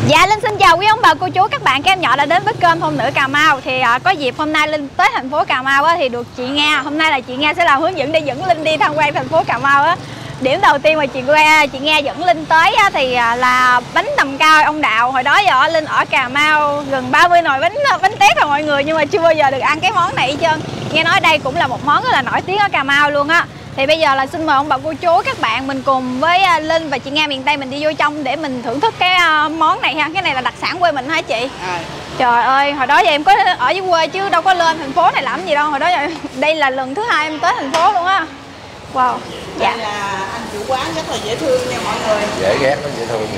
Dạ, Linh xin chào quý ông bà cô chú các bạn, các em nhỏ đã đến với kênh Thôn Nữ Cà Mau. Thì có dịp hôm nay Linh tới thành phố Cà Mau á, thì được chị Nga, hôm nay là chị Nga sẽ làm hướng dẫn để dẫn Linh đi tham quan thành phố Cà Mau á. Điểm đầu tiên mà chị Nga dẫn Linh tới á, thì là bánh tằm cao ông Đạo. Hồi đó giờ Linh ở Cà Mau gần 30 nồi bánh tét rồi mọi người, nhưng mà chưa bao giờ được ăn cái món này hết trơn. Nghe nói đây cũng là một món rất là nổi tiếng ở Cà Mau luôn á. Thì bây giờ là xin mời ông bà cô chú các bạn mình cùng với Linh và chị Nga miền Tây mình đi vô trong để mình thưởng thức cái món này ha. Cái này là đặc sản quê mình hả chị? Trời ơi, hồi đó giờ em có ở dưới quê chứ đâu có lên thành phố này làm gì đâu. Hồi đó giờ đây là lần thứ hai em tới thành phố luôn á. Wow. Dạ. Đây là anh chủ quán rất là dễ thương nha mọi người. Dễ ghét lắm, dễ thương.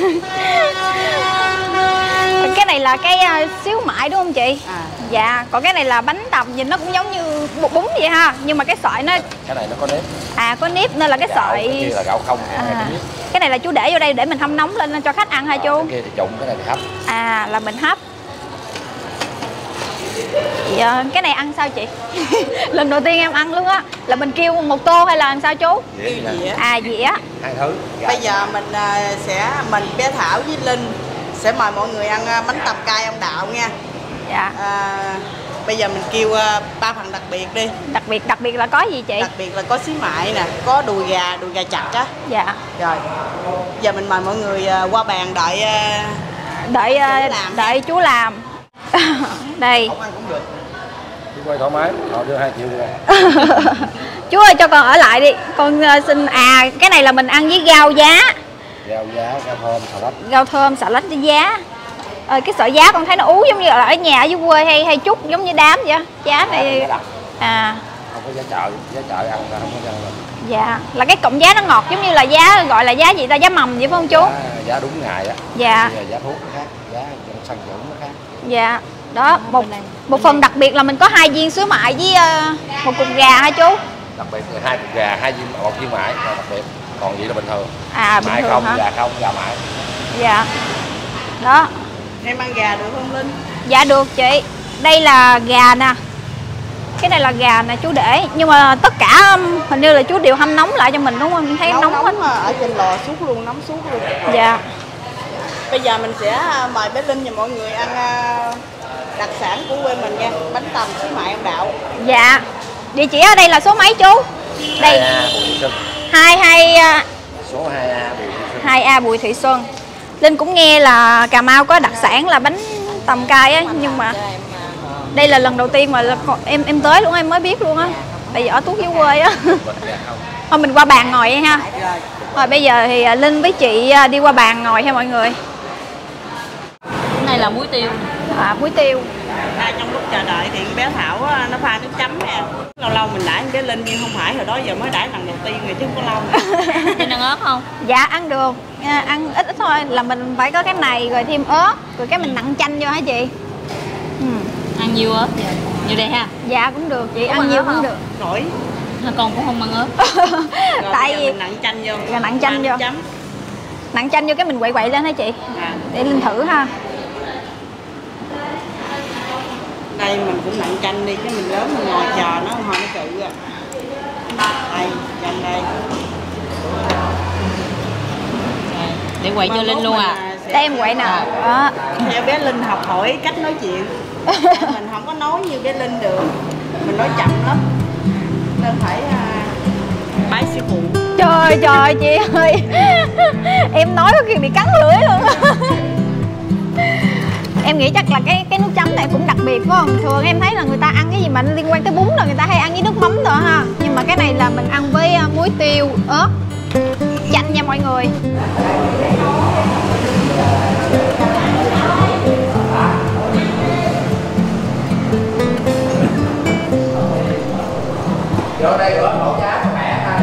Cái này là cái xíu mại đúng không chị? Dạ, còn cái này là bánh tằm, nhìn nó cũng giống như bột bún vậy ha, nhưng mà cái sợi nó cái này nó có nếp. có nếp nên là cái sợi cái kia là gạo không. Cái này là chú để vô đây để mình hâm nóng lên cho khách ăn hả chú? Cái kia thì trụng, cái này thì hấp. Là mình hấp. Dạ, cái này ăn sao chị? Lần đầu tiên em ăn luôn á. Là mình kêu một tô hay là ăn sao chú? Dĩa. Dĩa. Hai thứ. Bây giờ mình bé Thảo với Linh sẽ mời mọi người ăn bánh tằm cay ông Đạo nha. Dạ. Bây giờ mình kêu 3 phần đặc biệt đi. Đặc biệt là có gì chị? Đặc biệt là có xí mại nè, có đùi gà chặt á. Dạ. Rồi. Giờ mình mời mọi người qua bàn đợi chú làm. Đây. Không ăn cũng được. Chú quay thoải mái, họ đưa 2 triệu rồi. Chú ơi cho con ở lại đi. Con xin cái này là mình ăn với rau giá. Rau thơm, xà lách. Rau thơm, xà lách với giá. Cái sợi giá con thấy nó ú giống như là ở nhà ở dưới quê hay trút giống như đám vậy. Giá này không có giá chợ ăn là không có giá. Dạ, là cái cọng giá nó ngọt giống như là giá gọi là giá gì ta, giá mầm vậy phải không chú? Giá đúng ngày á. Dạ. Giá thuốc nó khác, giá xăng dầu nó khác. Dạ. Đó, một phần đặc biệt là mình có 2 viên sứa mại với 1 cục gà hả chú? Đặc biệt là 2 cục gà, 1 viên mại là đặc biệt. Còn gì là bình thường. Bình mại thường không, hả? gà mại. Dạ. Đó. Em ăn gà được không Linh? Dạ được chị. Đây là gà nè. Cái này là gà nè chú để, nhưng mà tất cả hình như là chú đều hâm nóng lại cho mình đúng không? Mình thấy nóng hết. Ở trên lò suốt luôn, nóng suốt luôn. Dạ. Bây giờ mình sẽ mời bé Linh và mọi người ăn đặc sản của quê mình nha, bánh tằm xí mại ông Đạo. Dạ. Địa chỉ ở đây là số mấy chú? Đây. 22 số 2A 2A Bùi Thị Xuân. Linh cũng nghe là Cà Mau có đặc sản là bánh tằm cay á, nhưng mà đây là lần đầu tiên mà em tới luôn, em mới biết luôn á. Bây giờ ở tuốt dưới quê á. Thôi mình qua bàn ngồi ha. Rồi bây giờ thì Linh với chị đi qua bàn ngồi ha mọi người. Cái này là muối tiêu. Muối tiêu. Trong lúc chờ đợi thì bé Thảo nó pha nước chấm nè. Lâu mình đãi bé Linh nhưng không phải hồi đó giờ mới đãi lần đầu tiên rồi chứ không có lâu. Chị ăn ớt không? Dạ ăn được. Ăn ít thôi, là mình phải có cái này rồi thêm ớt, rồi cái mình nặn chanh vô hả chị? Ăn nhiều ớt vậy? Nhiều đây ha? Dạ cũng được chị, ăn nhiều cũng được. Nổi. Con cũng không ăn ớt. Tại vì mình nặn chanh vô. Rồi nặn chanh vô. Nặn chanh vô cái mình quậy lên hả chị? Để Linh thử ha. Đây mình cũng nặn chanh đi, cái mình lớn mình ngồi chờ nó hồi nó cự à. Đây, chanh đây. Để quậy cho Linh luôn à? Để em quậy nào. Theo bé Linh học hỏi cách nói chuyện. Mình không có nói như bé Linh được. Mình nói chậm lắm. Nên phải bái sư phụ. Trời chị ơi. Em nói có khi bị cắn lưỡi luôn. Em nghĩ chắc là cái nước chấm này cũng đặc biệt phải không? Thường em thấy là người ta ăn cái gì mà liên quan tới bún là người ta hay ăn với nước mắm rồi ha. Nhưng mà cái này là mình ăn với muối tiêu, ớt, chanh nha mọi người. Vô đây gửi mẫu giá cho mẹ ha.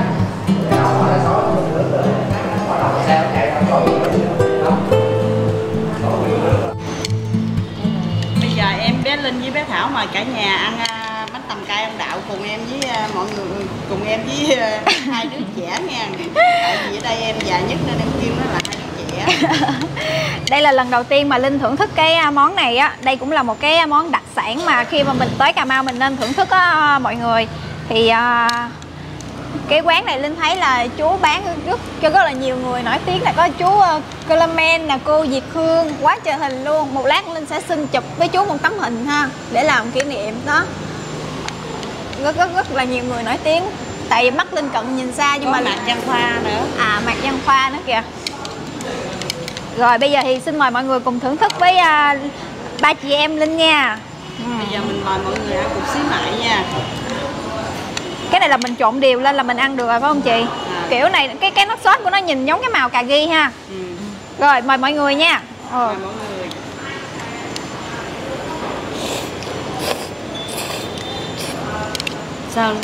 Bây giờ em bé Linh với bé Thảo mời cả nhà ăn bánh tằm cay ông Đạo cùng em với mọi người, cùng em với 2 đứa trẻ nha. Tại vì ở đây em già nhất nên em kêu nó là 2 đứa trẻ. Đây là lần đầu tiên mà Linh thưởng thức cái món này á. Đây cũng là một cái món đặc sản mà khi mà mình tới Cà Mau mình nên thưởng thức á mọi người. Thì Cái quán này Linh thấy là chú bán rất là nhiều người nổi tiếng, là có chú Clement, là cô Diệp Hương, quá trời hình luôn. Một lát Linh sẽ xin chụp với chú một tấm hình ha, để làm kỷ niệm đó. Rất là nhiều người nổi tiếng. Tại vì mắt Linh cận nhìn xa nhưng có mà Mạc Văn Khoa nữa. À, Mạc Văn Khoa nữa kìa. Rồi bây giờ thì xin mời mọi người cùng thưởng thức với ba chị em Linh nha. Bây giờ mình mời mọi người ăn cục xíu mại nha. Cái này là mình trộn đều lên là mình ăn được rồi phải không chị? Kiểu này cái nước sốt của nó nhìn giống cái màu cà ri ha. Rồi mời mọi người nha. Mời mọi người. Sao?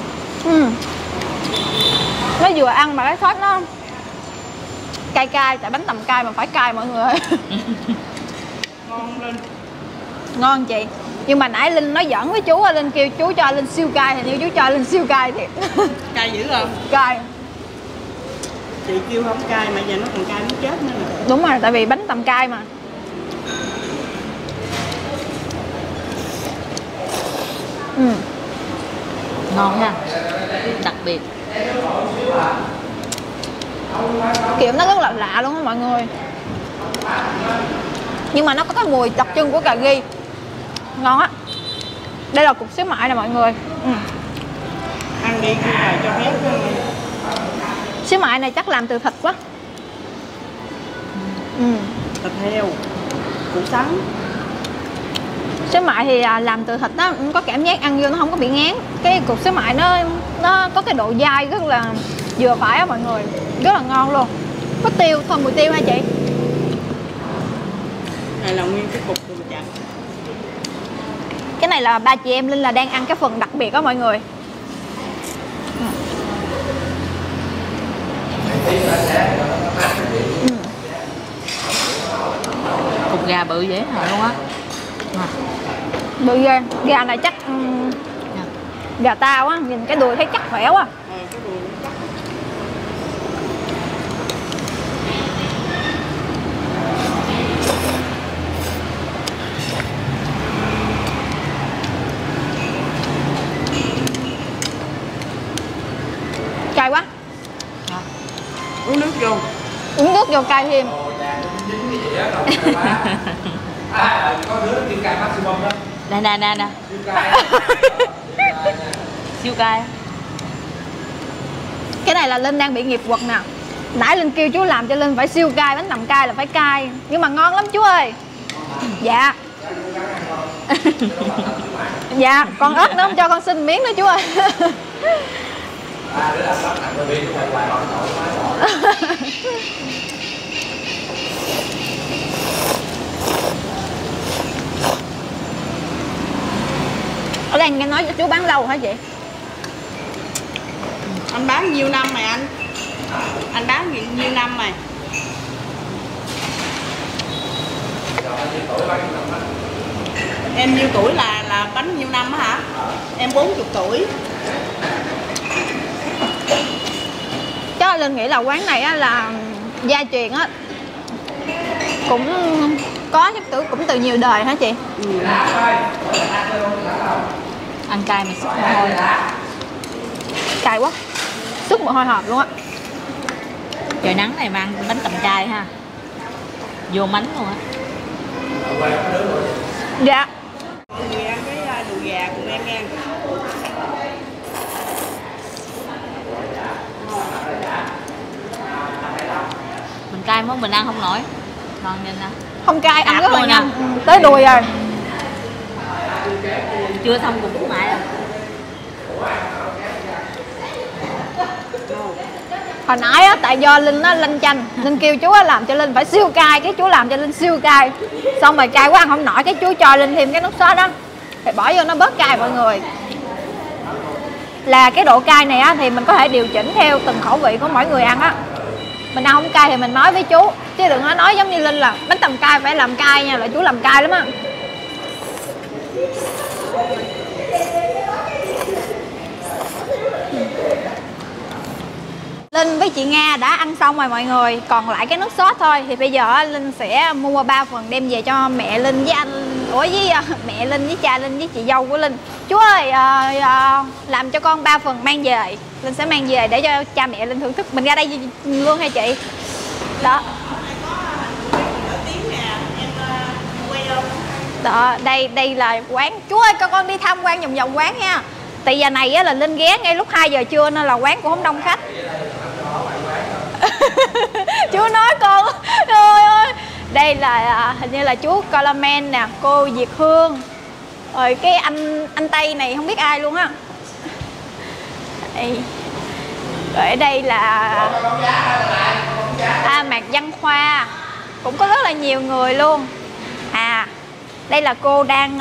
Nó vừa ăn mà cái sốt nó cay cay, tại bánh tằm cay mà phải cay mọi người. Ngon Linh. Ngon chị. Nhưng mà nãy Linh nói giỡn với chú, Linh kêu chú cho Linh siêu cay, thì như chú cho Linh siêu cay thiệt. Cay dữ không? Cay. Chị kêu không cay mà giờ nó còn cay muốn chết nữa nè. Đúng rồi, tại vì bánh tằm cay mà. Ngon ha. Đặc biệt. Kiểu nó rất là lạ luôn á mọi người. Nhưng mà nó có cái mùi đặc trưng của cà ri. Ngon á. Đây là cục xíu mại nè mọi người. Ăn đi khi nào cho phép. Xíu mại này chắc làm từ thịt quá. Thịt heo, củ sắn. Xíu mại thì làm từ thịt đó, có cảm giác ăn vô nó không có bị ngán. Cái cục xíu mại nó có cái độ dai rất là vừa phải á mọi người. Rất là ngon luôn. Có tiêu, thơm mùi tiêu hả chị? Này là nguyên cái cục rồi mình chặt. Cái này là ba chị em Linh là đang ăn cái phần đặc biệt đó mọi người. Cục gà bự dễ hại luôn á. Bự ghê. Gà này chắc gà tao á, nhìn cái đùi thấy chắc khỏe quá. Cái đùi nó chắc. Cay quá. Uống nước vô. Uống nước vô cay thêm. Nè. Siêu cay. Cái này là Linh đang bị nghiệp quật nè. Nãy Linh kêu chú làm cho Linh phải siêu cay, bánh tằm cay là phải cay. Nhưng mà ngon lắm chú ơi. Dạ. Dạ, còn ớt nữa không cho con xin miếng nữa chú ơi. Ở đây nghe nói chú bán lâu hả chị? Anh bán nhiêu năm rồi anh? Anh bán nhiêu năm rồi? Em nhiêu tuổi là bánh nhiêu năm á hả? Em 40 tuổi. Chắc Linh nghĩ là quán này á là gia truyền á, cũng có chắc cũng từ nhiều đời hả chị? Ăn cay mà sức mồ hôi. Cay quá, sức mồ hôi hộp luôn á. Trời nắng này mà ăn bánh tằm cay ha, vô mánh luôn á. Dạ. Mọi người ăn cái đùi gà cùng em nha. Mình cay món mình ăn không nổi. Ngon nhanh nè. Không cay, ăn Đạp rất là luôn nhanh. Tới đùi rồi. Chưa xong cùng cũng mại. Hồi nãy á, tại do Linh nó lanh chanh, Linh kêu chú á làm cho Linh phải siêu cay, cái chú làm cho Linh siêu cay. Xong rồi cay quá ăn không nổi, cái chú cho Linh thêm cái nước sốt đó, thì bỏ vô nó bớt cay mọi người. Là cái độ cay này á thì mình có thể điều chỉnh theo từng khẩu vị của mỗi người ăn á. Mình ăn không cay thì mình nói với chú, chứ đừng có nói giống như Linh là bánh tằm cay phải làm cay nha, là chú làm cay lắm á. Linh với chị Nga đã ăn xong rồi mọi người, còn lại cái nước sốt thôi. Thì bây giờ Linh sẽ mua 3 phần đem về cho mẹ Linh với mẹ Linh với cha Linh với chị dâu của Linh. Chú ơi, làm cho con 3 phần mang về. Linh sẽ mang về để cho cha mẹ Linh thưởng thức. Mình ra đây luôn hay chị? Đó. Đó, đây là quán. Chú ơi, cho con đi tham quan vòng vòng quán nha. Tại giờ này là Linh ghé ngay lúc 2 giờ trưa nên là quán cũng không đông khách. Chú nói con. Trời ơi. Đây là hình như là chú Colamen nè, cô Diệt Hương. Rồi cái anh Tây này không biết ai luôn á. Rồi ở đây là Mạc Văn Khoa. Cũng có rất là nhiều người luôn. Đây là cô đang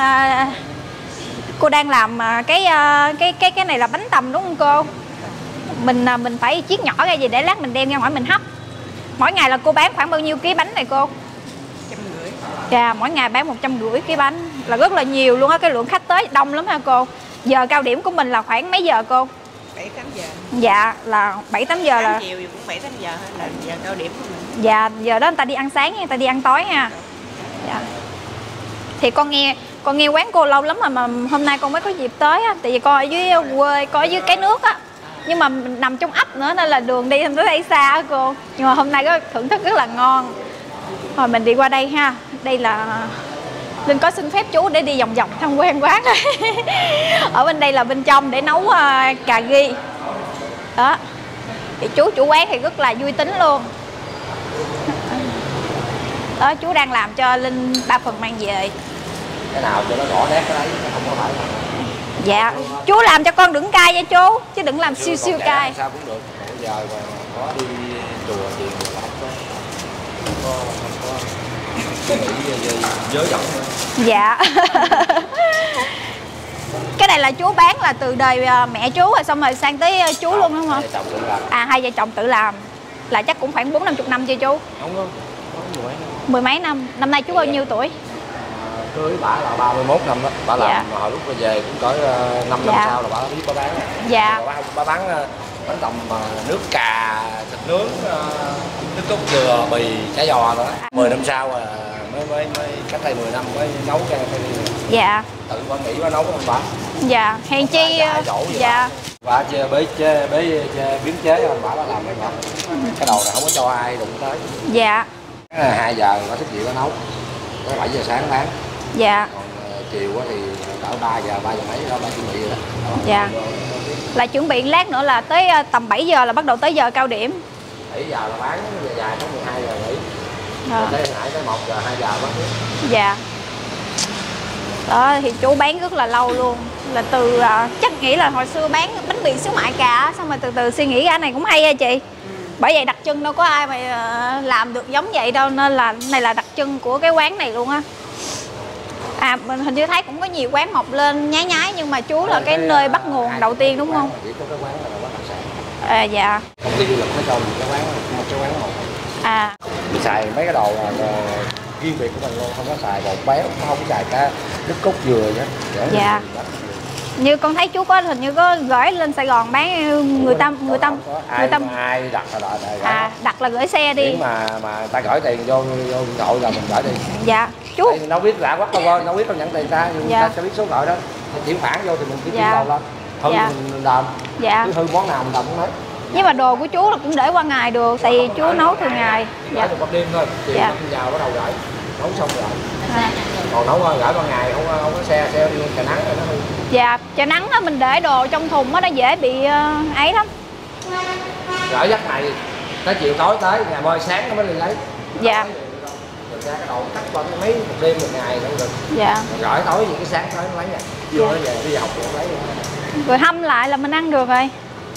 làm cái này là bánh tằm đúng không cô? Mình phải chiết nhỏ ra gì để lát mình đem ra ngoài mình hấp. Mỗi ngày là cô bán khoảng bao nhiêu ký bánh này cô? 150. Dạ, mỗi ngày bán 150 ký bánh là rất là nhiều luôn á, cái lượng khách tới đông lắm ha cô. Giờ cao điểm của mình là khoảng mấy giờ cô? 7-8 giờ. Dạ, là 7-8 giờ là chiều cũng 7-8 giờ thôi là giờ cao điểm của mình. Dạ, giờ đó người ta đi ăn sáng, người ta đi ăn tối ha. Dạ. Thì con nghe quán cô lâu lắm mà hôm nay con mới có dịp tới á, tại vì con ở dưới quê, con ở dưới Cái Nước á. Nhưng mà mình nằm trong ấp nữa nên là đường đi tới đây xa á cô. Nhưng mà hôm nay có thưởng thức rất là ngon. Rồi mình đi qua đây ha. Đây là Linh có xin phép chú để đi vòng vòng tham quan quán. Ở bên đây là bên trong để nấu cà ri. Đó. Thì chú chủ quán thì rất là vui tính luôn. Đó, chú đang làm cho Linh 3 phần mang về. Cái nào cho nó rõ nét cái đấy, không có phải. Dạ, chú làm cho con đừng cay nha chú, chứ đừng làm siêu cay. Sao cũng được. Bây giờ mà có đi chùa thì không có nghĩ giới dẫn nữa. Dạ. Cái này là chú bán là từ đời mẹ chú rồi xong rồi sang tới chú luôn đúng không? Hai vợ chồng tự làm. Là chắc cũng khoảng 40-50 năm chưa chú? Không có mười mấy năm. Năm nay chú bao nhiêu tuổi? Cưới bả là 31 năm đó. Bả làm mà hồi lúc bà về cũng cỡ 5 năm sau là bả biết bả bán. Dạ. Bả bán bánh tằm nước cà, thịt nướng, nước cốt dừa, bì, cá giò nữa. 10 năm sau mới cách đây 10 năm mới nấu cái này. Dạ. Tự bả nghĩ bả nấu không bả. Dạ, hèn chi. Dạ. Bả biến chế anh bả làm cái đồ này không có cho ai đụng tới. Dạ. 2 giờ bả thức dậy bả nấu. Tới 7 giờ sáng bán. Dạ. Còn chiều thì cỡ 3 giờ mấy đó bả chuẩn bị rồi đó. Dạ. Là chuẩn bị lát nữa là tới tầm 7 giờ là bắt đầu tới giờ cao điểm. 7 giờ là bán dài tới 12 giờ nghỉ. Rồi tới nãy tới 1 giờ 2 giờ bán tiếp. Dạ. Đó thì chú bán rất là lâu luôn. Là từ chắc nghĩ là hồi xưa bán bánh mì xíu mại cà, xong rồi từ từ suy nghĩ cái này cũng hay ha chị. Bởi vậy đặc trưng đâu có ai mà làm được giống vậy đâu, nên là này là đặc trưng của cái quán này luôn á. Mình hình như thấy cũng có nhiều quán mọc lên nhái nhái, nhưng mà chú là cái nơi bắt nguồn đầu tiên đúng không? Chỉ có cái quán là quán đặc sản. Dạ. Công ty du lịch nó cho mình cái quán một. Mình xài mấy cái đồ riêng biệt của mình luôn, không có xài bột béo, không có xài cá nước cốt dừa nữa. Dạ. Như con thấy chú có hình như có gửi lên Sài Gòn bán người ta ai đặt là đặt là gửi xe đi. Nếu mà ta gửi tiền vô điện thoại là mình gửi đi. Dạ. Chú nó biết lạ quá thôi, nó biết không nhận tiền ta, nhưng ta cho biết số gọi đó, chuyển khoản vô thì mình cứ chuyển đồ lên. Hư mình làm. Dạ. Cứ hư món nào mình làm cũng hết. Nhưng mà đồ của chú là cũng để qua ngày được, tại vì chú nấu thường ngày. Dạ. Một đêm thôi, chiều vào bắt đầu gửi, nấu xong rồi. Còn nấu gửi qua ngày không có xe đi trời nắng rồi nó hư. Dạ, trời nắng á mình để đồ trong thùng á nó dễ bị ấy lắm. Gửi giấc này tới chiều tối tới ngày mai sáng nó mới đi lấy. Dạ. Rồi ra cái đồ cắt qua mấy một đêm một ngày đâu được. Dạ. Gửi tối những cái sáng tới nó lấy rồi. Chưa nó về đi học rồi lấy. Rồi hâm lại là mình ăn được rồi.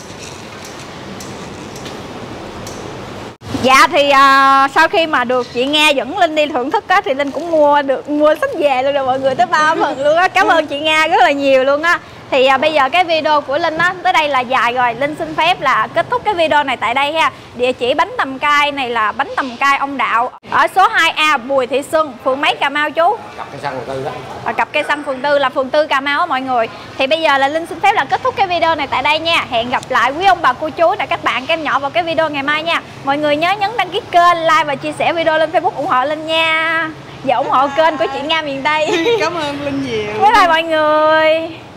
Dạ thì sau khi mà được chị Nga dẫn Linh đi thưởng thức á, thì Linh cũng mua sách về luôn rồi mọi người, tới 3 phần luôn á. Cảm ơn chị Nga rất là nhiều luôn á. Thì bây giờ cái video của Linh á tới đây là dài rồi, Linh xin phép là kết thúc cái video này tại đây ha. Địa chỉ bánh tằm cay này là bánh tằm cay ông Đạo ở số 2A Bùi Thị Xuân, phường mấy Cà Mau chú? Cặp cây xăng phường 4 đó. Cặp cây xăng phường 4 là phường 4 Cà Mau á mọi người. Thì bây giờ là Linh xin phép là kết thúc cái video này tại đây nha. Hẹn gặp lại quý ông bà cô chú và các bạn các em nhỏ vào cái video ngày mai nha. Mọi người nhớ nhấn đăng ký kênh, like và chia sẻ video lên Facebook ủng hộ Linh nha. Và ủng hộ kênh của chị Nga miền Tây. Cảm ơn Linh nhiều. Bye bye mọi người.